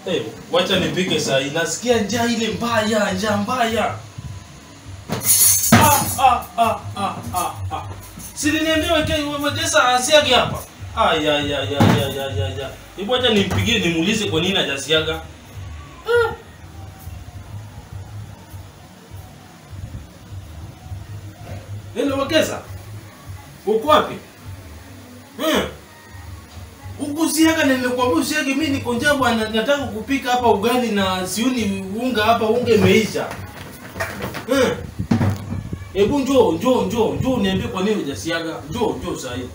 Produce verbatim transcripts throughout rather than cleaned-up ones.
Eh, wacha nipike saa hii. Nasikia njaa ile mbaya, njaa mbaya. Ah ah ah ah ah. ah. Sili niambie weke wekesa asiage hapa. Ah ya ya ya ya ya ya ya. Hebu acha nimpigie nimuulize kwa nini hajasiaga. Ah. Hello wekesa. Uko wapi? Hmm. Ukusiaga na nimekuambia usiage, mimi niko njaa bwana, nataka kupika hapa ugali na siuni unga hapa, unga imeisha. Hmm. Hebu njoo njoo njoo njoo niambie kwa nini hujasiaga. Njoo njoo sasa hivi.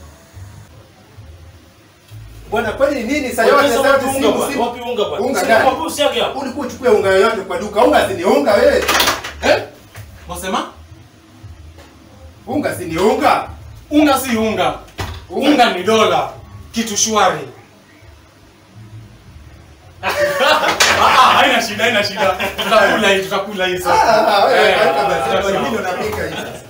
Bwana kwani nini sasa yote sasa simu simu wapi unga bwana? Unga gani? Kwa usiage hapo. Ulikuwa uchukue unga yote kwa duka. Unga si ni unga wewe. Eh? Wasema? Unga si ni unga. Unga si unga. Unga, unga ni dola. Kitu shwari. Ah, haina shida, haina shida. Tutakula hii, tutakula hii sasa. Ah, wewe hata basi mimi ndo napika hii sasa.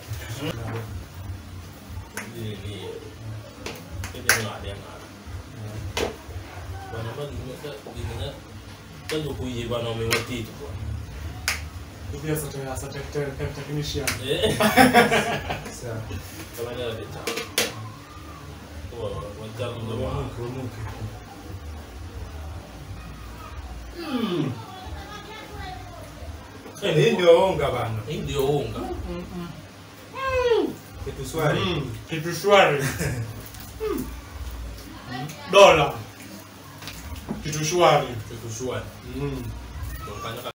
Tanto kuye bana umewatiti bwana. Ndio sasa sasa teknisha. Eh. Sawa. Kama ndio beta. Kwa watamu ndo wa. Mm. Eh, hii ndio unga bana. Hii ndio unga. Mm. Kitu swali. Mm. Kitu shwari. Dola. Kitu shwari. Kitu shwari. Mm. Ndio kanyaka